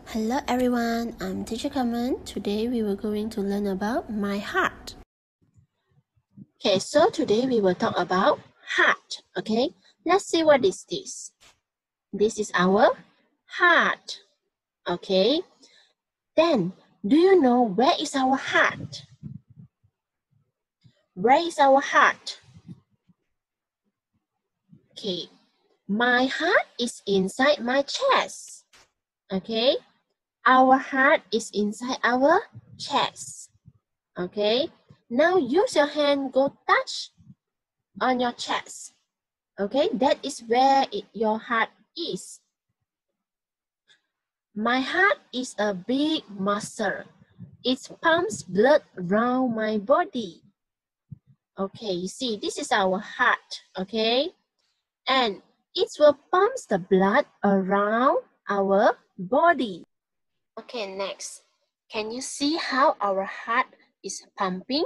Hello everyone, I'm Teacher Carmen. Today we were going to learn about my heart. Okay, so today we will talk about heart. Okay, let's see what is this. This is our heart. Okay, then do you know where is our heart? Where is our heart? Okay, my heart is inside my chest. Okay, our heart is inside our chest. Okay, now use your hand, go touch on your chest. Okay, that is where your heart is. My heart is a big muscle. It pumps blood around my body. Okay, you see, this is our heart. Okay, and it will pump the blood around our body. Okay, next, can you see how our heart is pumping?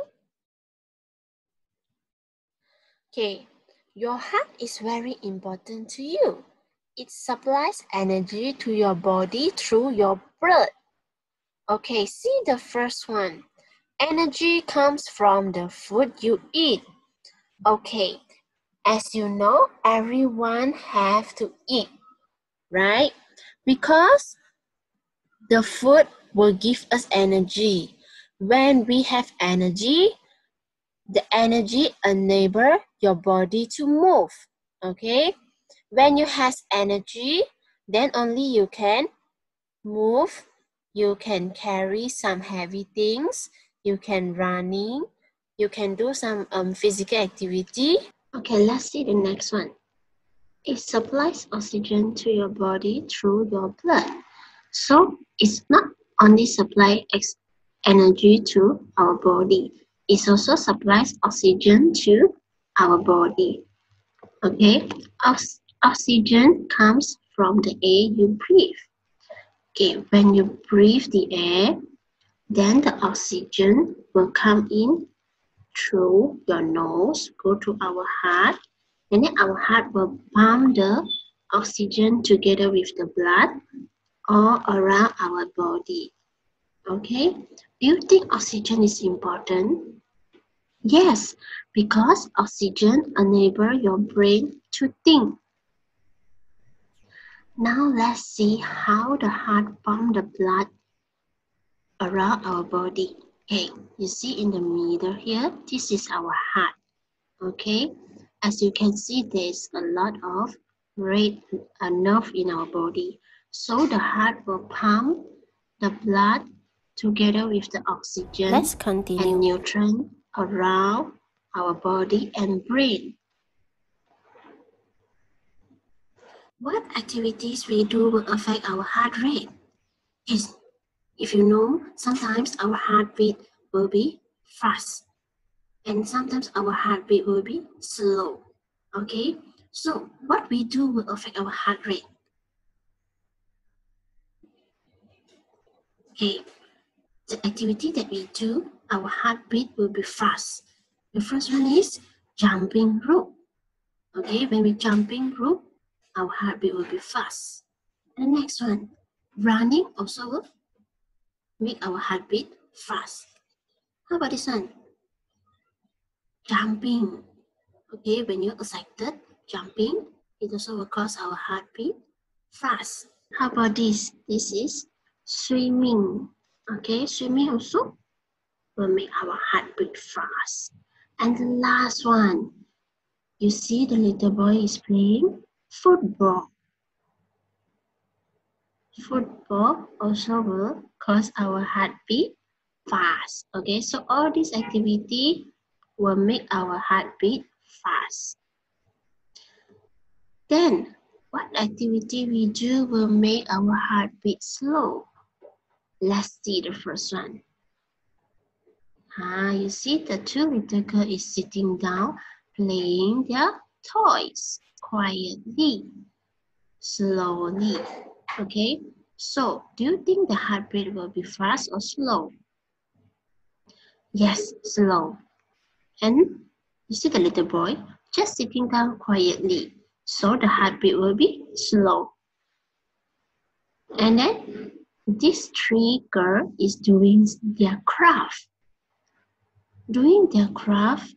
Okay, your heart is very important to you. It supplies energy to your body through your blood. Okay, see the first one. Energy comes from the food you eat. Okay, as you know, everyone have to eat, right? Because the food will give us energy. When we have energy, the energy enable your body to move. Okay, when you have energy, then only you can move, you can carry some heavy things, you can running, you can do some physical activity. Okay, let's see the next one. It supplies oxygen to your body through your blood. So it's not only supply energy to our body, it also supplies oxygen to our body. Okay, oxygen comes from the air you breathe. Okay, when you breathe the air, then the oxygen will come in through your nose, go to our heart, and then our heart will pump the oxygen together with the blood all around our body. Okay, do you think oxygen is important? Yes, because oxygen enables your brain to think. Now let's see how the heart pumps the blood around our body. Okay, you see in the middle here, this is our heart. Okay, as you can see, there's a lot of red nerve in our body. So the heart will pump the blood together with the oxygen and nutrient around our body and brain. What activities we do will affect our heart rate? Yes, if you know, sometimes our heartbeat will be fast and sometimes our heartbeat will be slow. Okay, so what we do will affect our heart rate. Okay, the activity that we do, our heartbeat will be fast. The first one is jumping rope. Okay, when we jumping rope, our heartbeat will be fast. The next one, running also will make our heartbeat fast. How about this one? Jumping. Okay, when you're excited, jumping, it also will cause our heartbeat fast. How about this? This is swimming. Okay, swimming also will make our heartbeat fast. And the last one, you see the little boy is playing football. Football also will cause our heartbeat fast. Okay, so all these activity will make our heartbeat fast. Then, what activity we do will make our heartbeat slow? Let's see the first one. You see the two little girls is sitting down playing their toys quietly, slowly. Okay, so do you think the heartbeat will be fast or slow? Yes, slow. And you see the little boy just sitting down quietly, so the heartbeat will be slow. And then These three girls is doing their craft. Doing their craft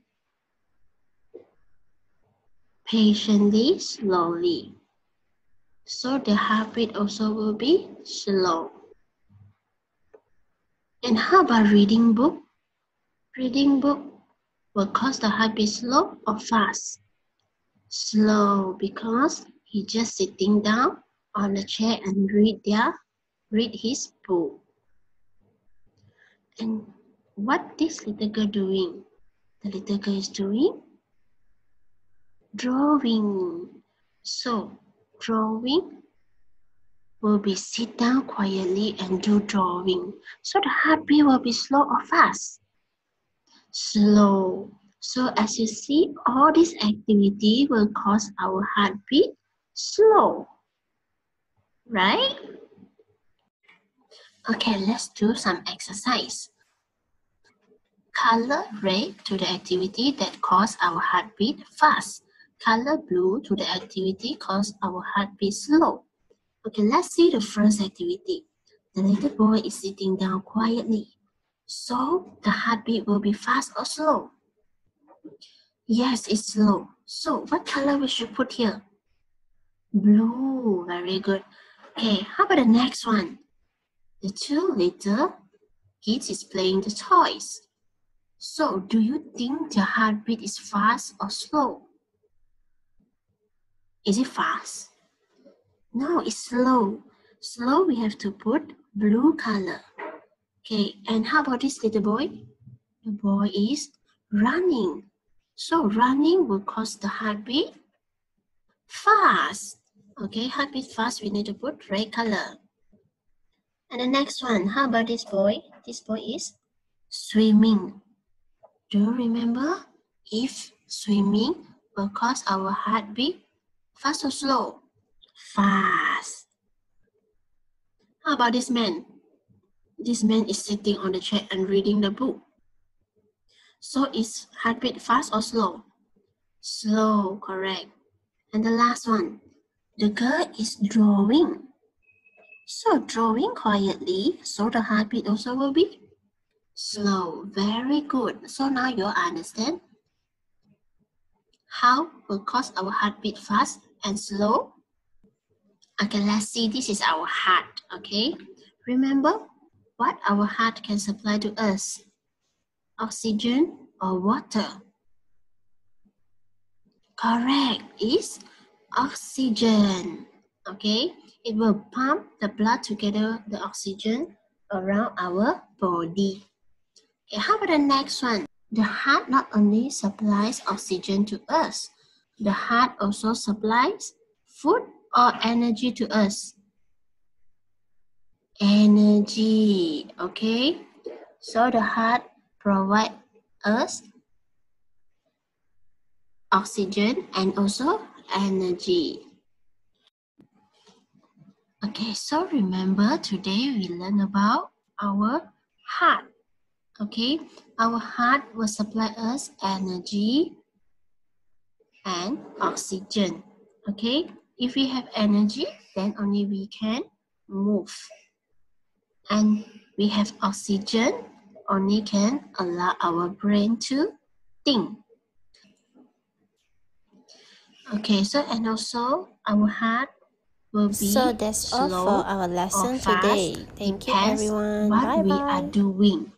patiently, slowly. So the heartbeat also will be slow. And how about reading book? Reading book will cause the heartbeat slow or fast? Slow, because he just sitting down on the chair and read his book. And what this little girl doing? The little girl is doing drawing. So drawing will be sit down quietly and do drawing. So the heartbeat will be slow or fast? Slow. So as you see, all this activity will cause our heartbeat slow. Right? Okay, let's do some exercise. Color red to the activity that cause our heartbeat fast. Color blue to the activity cause our heartbeat slow. Okay, let's see the first activity. The little boy is sitting down quietly. So the heartbeat will be fast or slow? Yes, it's slow. So what color we should put here? Blue, very good. Okay, how about the next one? The two little kids is playing the toys. So do you think the heartbeat is fast or slow? Is it fast? No, it's slow. Slow, we have to put blue color. Okay, and how about this little boy? The boy is running. So running will cause the heartbeat fast. Okay, heartbeat fast, we need to put red color. And the next one, how about this boy? This boy is swimming. Do you remember? If swimming will cause our heartbeat fast or slow? Fast. How about this man? This man is sitting on the chair and reading the book. So is heartbeat fast or slow? Slow, correct. And the last one, the girl is drawing. So drawing quietly, so the heartbeat also will be slow. Very good. So now you understand how will cause our heartbeat fast and slow? Okay, let's see. This is our heart. Okay, remember what our heart can supply to us? Oxygen or water? Correct, is oxygen. Okay, it will pump the blood together the oxygen around our body. Okay, how about the next one? The heart not only supplies oxygen to us, the heart also supplies food or energy to us. Energy, okay? So the heart provides us oxygen and also energy. Okay, so remember today we learn about our heart. Okay, our heart will supply us energy and oxygen. Okay, if we have energy, then only we can move. And we have oxygen, only can allow our brain to think. Okay, so and also our heart will be so that's all for our lesson today. Thank you everyone. What Bye we are bye. doing.